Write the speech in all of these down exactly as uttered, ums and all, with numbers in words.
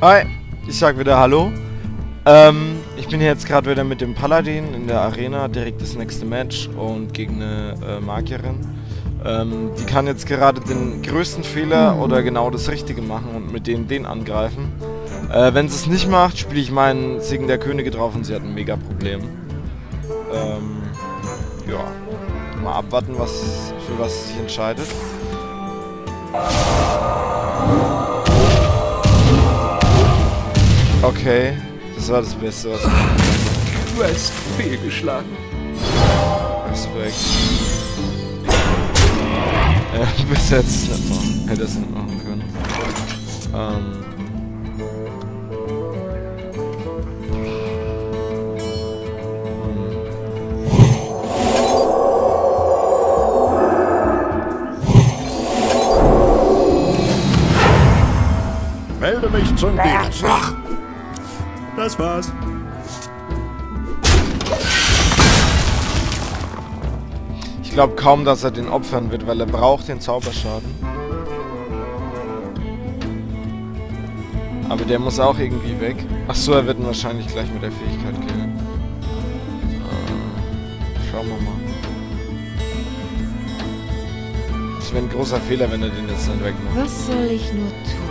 Hi, ich sag wieder Hallo. Ähm, ich bin jetzt gerade wieder mit dem Paladin in der Arena, direkt das nächste Match und gegen eine äh, Magierin. Ähm, die kann jetzt gerade den größten Fehler oder genau das Richtige machen und mit denen den angreifen. Äh, wenn sie es nicht macht, spiele ich meinen Segen der Könige drauf und sie hat ein mega Problem. Ähm, ja, mal abwarten, was für was sie sich entscheidet. Okay, das war das Beste, was ich machen kann. Du hast fehlgeschlagen. Respekt. Ja, bis jetzt nicht machen. Hätte es nicht machen können. Ähm. Melde mich zum Dienst. Das war's. Ich glaube kaum, dass er den opfern wird, weil er braucht den Zauberschaden. Aber der muss auch irgendwie weg. Achso, er wird ihn wahrscheinlich gleich mit der Fähigkeit killen. Äh, schauen wir mal. Das wäre ein großer Fehler, wenn er den jetzt nicht wegmacht. Was soll ich nur tun?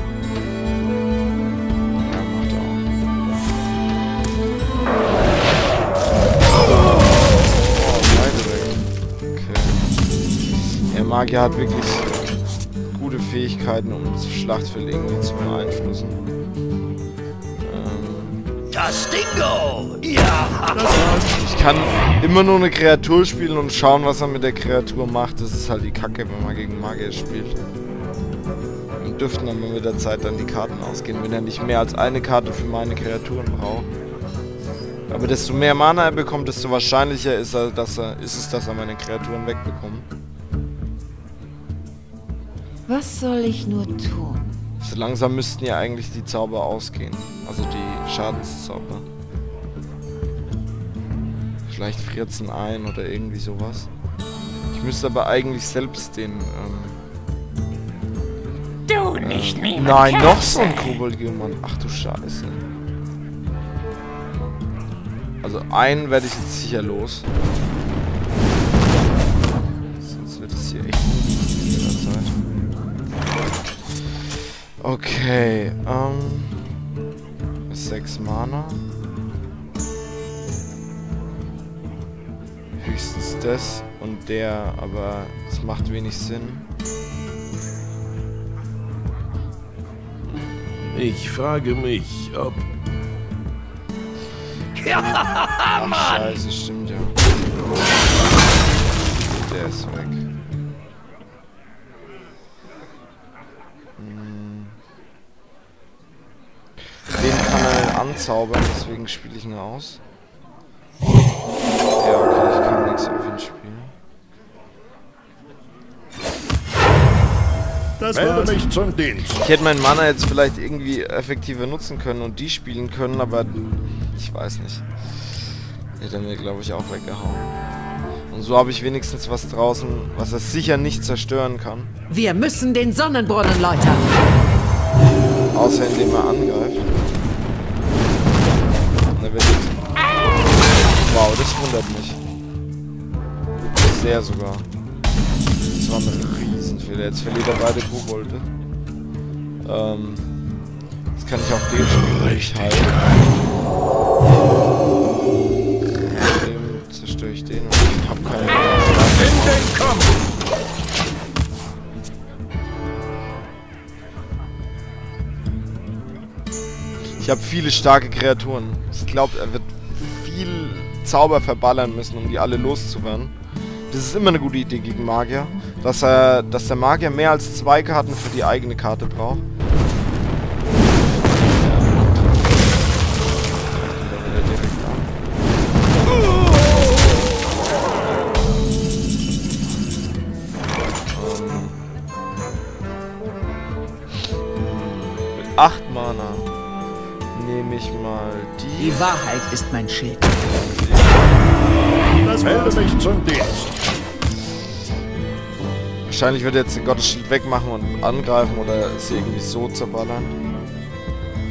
Magier hat wirklich gute Fähigkeiten, um das Schlachtfeld irgendwie zu beeinflussen. Ähm Das Dingo! Ja! Ich kann immer nur eine Kreatur spielen und schauen, was er mit der Kreatur macht. Das ist halt die Kacke, wenn man gegen Magier spielt. Und dürften dann mit der Zeit dann die Karten ausgehen, wenn er nicht mehr als eine Karte für meine Kreaturen braucht. Aber desto mehr Mana er bekommt, desto wahrscheinlicher ist, er, dass er, ist es, dass er meine Kreaturen wegbekommt. Was soll ich nur tun? So langsam müssten ja eigentlich die Zauber ausgehen. Also die Schadenszauber. Vielleicht friert es ein oder irgendwie sowas. Ich müsste aber eigentlich selbst den... Ähm, Du nicht mehr. äh, nein, noch so ein Kobold-Mann. Ach du Scheiße. Also einen werde ich jetzt sicher los. Sonst wird es hier echt in der Zeit. Okay, ähm... sechs Mana. Höchstens das und der, aber es macht wenig Sinn. Ich frage mich, ob... Ach, Scheiße, stimmt ja. Der ist weg. Den kann er anzaubern, deswegen spiele ich ihn aus. Ja, okay, ich kann nichts auf ihn spielen. Das Melde mich zum Dienst. Ich hätte meinen Mana jetzt vielleicht irgendwie effektiver nutzen können und die spielen können, aber ich weiß nicht. Hätte er mir, glaube ich, auch weggehauen. Und so habe ich wenigstens was draußen, was er sicher nicht zerstören kann. Wir müssen den Sonnenbrunnen läutern. Außer indem er angreift. Und er wird jetzt... Wow, das wundert mich. Sehr sogar. Das war ein Riesenfehler. Jetzt verliert er beide Kobolde. Ähm... Jetzt kann ich auch den spielen. Richtig. Dem zerstöre ich den und ich hab keine... In den Kampf! Ich habe viele starke Kreaturen. Ich glaube, er wird viel Zauber verballern müssen, um die alle loszuwerden. Das ist immer eine gute Idee gegen Magier, dass er, dass der Magier mehr als zwei Karten für die eigene Karte braucht. Mit acht Mana nehme ich mal die. Die Wahrheit ist mein Schild. Das Melde mich zum Dienst. Wahrscheinlich wird er jetzt den Gottesschild wegmachen und angreifen oder sie irgendwie so zerballern.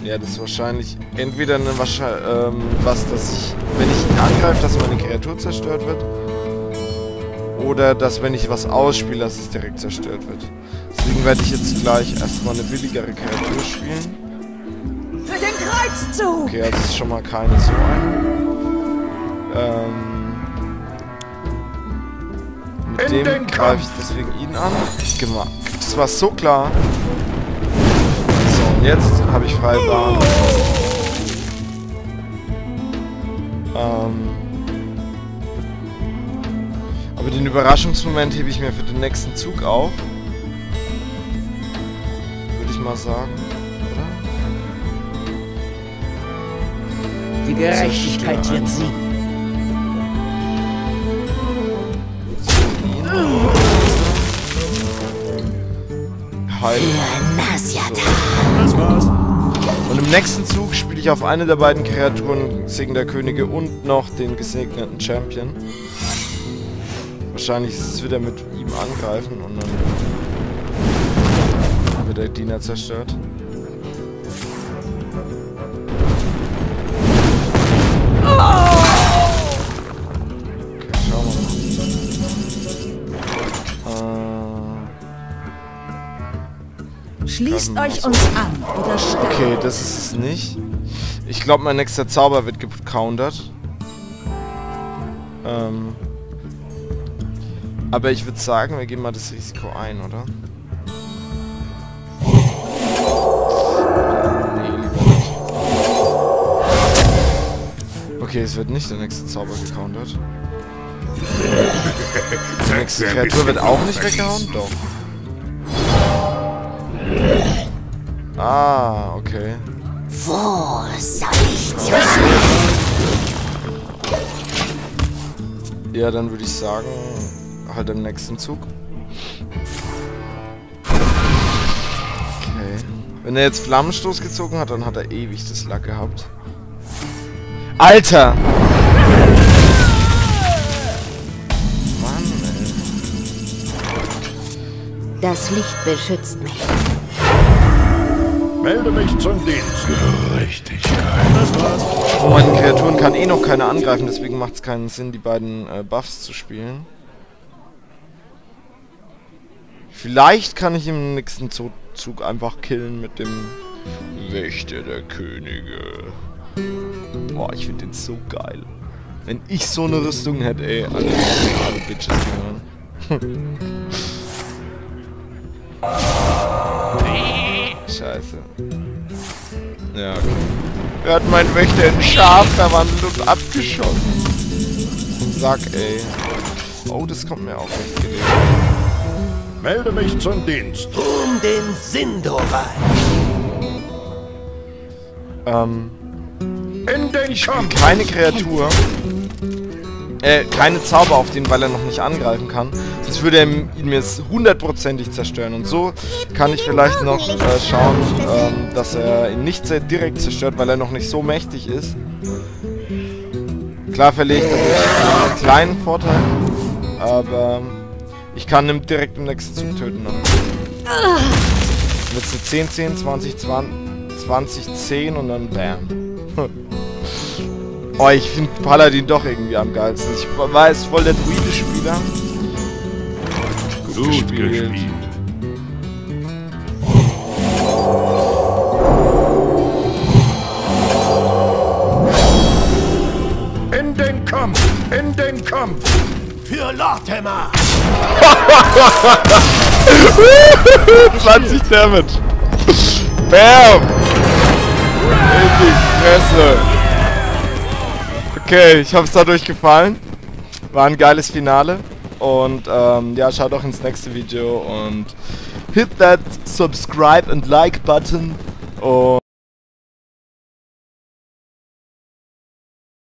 Ja, das ist wahrscheinlich entweder eine wahrscheinlich, ähm, was, dass ich, wenn ich ihn angreife, dass meine Kreatur zerstört wird. Oder dass, wenn ich was ausspiele, dass es direkt zerstört wird. Deswegen werde ich jetzt gleich erstmal eine billigere Kreatur spielen. Für den Kreuzzug! Okay, also ist schon mal keine so eine. Ähm, mit In den dem greife ich deswegen ihn an. Gemacht. Das war so klar. So, und jetzt habe ich freie Bahn. Ähm, aber den Überraschungsmoment hebe ich mir für den nächsten Zug auf. Würde ich mal sagen, oder? Die Gerechtigkeit wird siegen. Heil. Das war's. Und im nächsten Zug spiele ich auf eine der beiden Kreaturen Segen der Könige und noch den gesegneten Champion. Wahrscheinlich ist es wieder mit ihm angreifen und dann wird der Diener zerstört. Okay, schauen wir mal. Äh, Schließt euch uns an oder sterbt. okay, das ist es nicht. Ich glaube, mein nächster Zauber wird gecountert. Ähm... Aber ich würde sagen, wir gehen mal das Risiko ein, oder? Nee, lieber nicht. Okay, es wird nicht der nächste Zauber gecountert. Die nächste Kreatur wird auch nicht weggehauen? Doch. Ah, okay. Wo soll ich zwischen? Ja, dann würde ich sagen... halt im nächsten Zug. Okay. Wenn er jetzt Flammenstoß gezogen hat, dann hat er ewig das Lack gehabt. Alter! Mann, ey. Das Licht beschützt mich. Melde mich zum Dienst. Gerechtigkeit. Das war's. Oh, meine Kreaturen kann eh noch keiner angreifen, deswegen macht es keinen Sinn, die beiden äh, Buffs zu spielen. Vielleicht kann ich im nächsten Zug einfach killen mit dem Wächter der Könige. Boah, ich finde den so geil. Wenn ich so eine Rüstung hätte, ey, alle, alle Bitches gehören. Scheiße. Ja, okay. Er hat meinen Wächter in Schaf verwandelt und abgeschossen. Sag, ey. Oh, das kommt mir auch recht gelegen. Melde mich zum Dienst. Um den Sindorai. Ähm, In den ich spiele Kampf. keine Kreatur, äh, keine Zauber auf den, weil er noch nicht angreifen kann. Sonst würde er ihn mir hundertprozentig zerstören. Und so kann ich vielleicht noch äh, schauen, ähm, dass er ihn nicht sehr direkt zerstört, weil er noch nicht so mächtig ist. Klar verliere ich dadurch einen kleinen Vorteil, aber ich kann ihn direkt im nächsten Zug töten. Dann wird es eine zehn zehn, zwanzig zwanzig zehn und dann bam. Oh, ich finde Paladin doch irgendwie am geilsten. Ich war jetzt voll der Druide-Spieler. Gut, Gut gespielt. gespielt. In den Kampf. In den Kampf. Für Lordhammer. zwanzig Damage. Bam! In die Fresse. Okay, ich hoffe, es hat euch gefallen. War ein geiles Finale. Und ähm, ja, schaut auch ins nächste Video und hit that subscribe and like button. Und